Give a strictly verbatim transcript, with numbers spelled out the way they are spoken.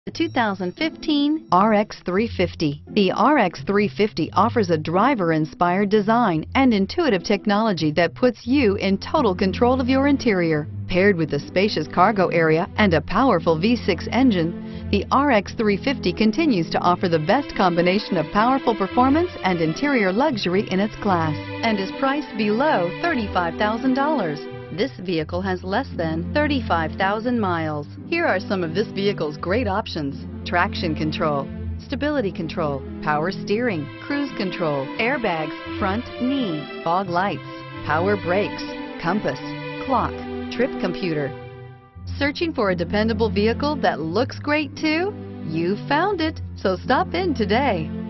The two thousand fifteen R X three fifty. The R X three fifty offers a driver-inspired design and intuitive technology that puts you in total control of your interior. Paired with a spacious cargo area and a powerful V six engine, the R X three fifty continues to offer the best combination of powerful performance and interior luxury in its class and is priced below thirty-five thousand dollars. This vehicle has less than thirty-five thousand miles. Here are some of this vehicle's great options: traction control, stability control, power steering, cruise control, airbags, front knee, fog lights, power brakes, compass, clock, trip computer. Searching for a dependable vehicle that looks great too? You found it, so stop in today.